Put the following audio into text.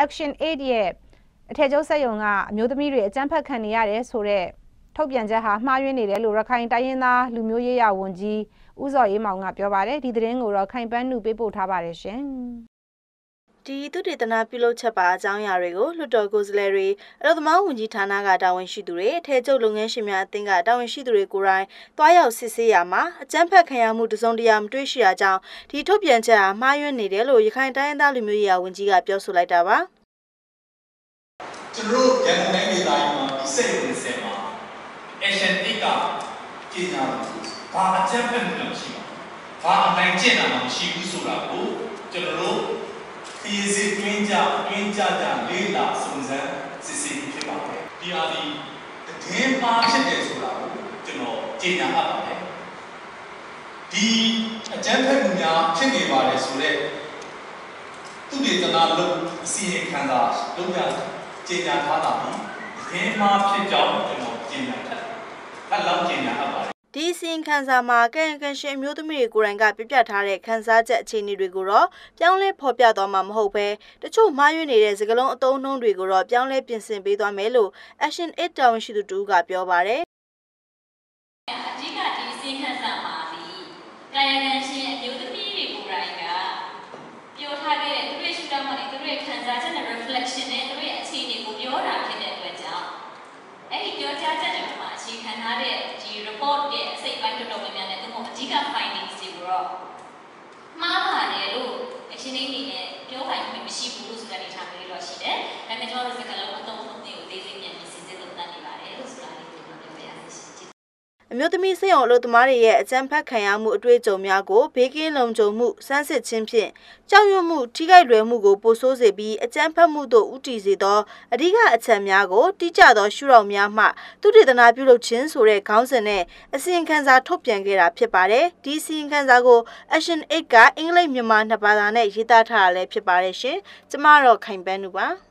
Action 8 ရဲ့အထက်ကျောင်းဆက်ယုံကအမျိုးသမီးတွေအကြမ်းဖက်ခံနေရတယ်ဆိုတဲ့ထုတ်ပြန်ချက်ဟာမှားယွင်းနေတယ်လို့ရခိုင်တိုင်းရင်းသားလူမျိုးရေးရာဝန်ကြီးဦးစော်အေးမောင်ကပြောပါတယ်ဒီသတင်းကိုတော့ခိုင်ပန်းနုပေးပို့ထားပါတယ်ရှင်ဒီသူတေသနာပြုလုပ်ချက်ပါအကြောင်းအရာတွေကိုလွှတ်တော်ကိုယ်စားလှယ်တွေအလုပ်သမားဝန်ကြီးဌာနကတာဝန်ရှိသူတွေအထက်ချုပ်လုပ်ငန်းရှင်များအသင်းကတာဝန်ရှိသူတွေကိုယ်တိုင်တွားရောက်စစ်ဆေးရမှာအကြမ်းဖက်ခံရမှုတစုံတရာမတွေ့ရှိတာကြောင့်ဒီထုတ်ပြန်ချက်ဟာမှားယွင်းနေတယ်လို့ရခိုင်တိုင်းရင်းသားလူမျိုးရေးရာဝန်ကြီးကပြောဆိုလိုက်တာပါကျွန်တော်တို့ရန်ကုန်တိုင်းဒေသကြီးမှာဒီစိတ်ဝင်စင်မှာ Action 8ကကြီးညာဘာအကြမ်းဖက်မှုလည်းမရှိပါဘူးဘာအနိုင်ကျင့်တာမှမရှိဘူးဆိုတာကိုကျွန်တော်တို့ဒီစီတွင်းကြလေးလာစုံစမ်းစစ်ဆေးဖြစ်ပါတယ်ဒီအားဒီတည်င်းပါဖြစ်တယ်ဆိုတာကိုကျွန်တော်ကြီးညာအပ်ပါတယ်ဒီအကြမ်းဖက်မှုများဖြစ်နေပါတယ်ဆိုတော့သူတေသနာလို့အစီရင်ခံတာလုပ်ရကြေညာထားတာပြီးတည်င်းပါဖြစ်ကြောင်းကျွန်တော်ကြေညာထားအဲ့လောက်ကြေညာအပ်ပါတယ်ဒီစီရင်ခံစာမှာကန့်ရှင်မျိုးသမီးတွေကိုယ်တိုင်ကပြပြထားတဲ့ခန်းစားချက်အခြေအနေတွေကိုတော့ပြောင်းလဲဖော်ပြသွားမှာမဟုတ်ပဲတချို့မှားယွင်းနေတဲ့စကားလုံးအသုံးအနှုန်းတွေကိုတော့ပြောင်းလဲပြင်ဆင်ပေးသွားမယ်လို့ Action 8တာဝန်ရှိသူတူကပြောပါတယ်အဓိကဒီစီရင်ခံစာမှာဒီကာယကံရှင်အမျိုးသမီးတွေကိုယ်တိုင်ကပြောထားခဲ့တဲ့သူတို့ရှုထောင့်ကနေသူတို့ရဲ့ခန်းစားချက်နဲ့ reflection နဲ့သူတို့ရဲ့အခြေအနေကိုပြောတာဖြစ်တဲ့အတွက်ကြောင့်အဲ့ဒီပြောကြားချက်တွေမှာအခြေခံထားတဲ့ဒီ report ရဲ့အစိတ်ပိုင်းတော်တော်များများနဲ့သူတို့အဓိက findings တွေကိုတော့မှားပါတယ်လို့အရှင်းနေနဲ့ပြောခိုင်းမှုမရှိဘူးလို့ဆိုတာတွေထားပြီးတော့ရှိတယ်။ဒါပေမဲ့ကျွန်တော်တို့စကားလုံးအသုံးအနှုန်းတွေကိုသေးသေးပြန်စစ်စစ်လုပ်တတ်နေပါတယ်လို့ဆိုတာလေးကိုပြောပြရစီ။အမျိုးသမီးစိတ်အောင်အလုပ်သမားတွေရဲ့အကြမ်းဖက်ခံရမှုအတွေ့အကြုံများကိုဘေးကင်းလုံခြုံမှုစမ်းစစ်ခြင်းဖြင့်ကြောက်ရွံ့မှုထိခိုက်လွယ်မှုကိုပိုဆိုးစေပြီးအကြမ်းဖက်မှုသို့ဦးတည်စေသောအဓိကအချက်များကိုတိကျသောရှုထောင့်များမှသူတေသနာပြုလုပ်ခြင်းဆိုတဲ့ခေါင်းစဉ်နဲ့အစီရင်ခံစာထုတ်ပြန်ခဲ့တာဖြစ်ပါတယ်။ဒီအစီရင်ခံစာကို Action 8ကအင်္ဂလိပ်မြန်မာနှစ်ဘာသာနဲ့ရေးသားထားတာလည်းဖြစ်ပါတယ်ရှင်။ကျမတော့ခိုင်ပန်းနုပါ။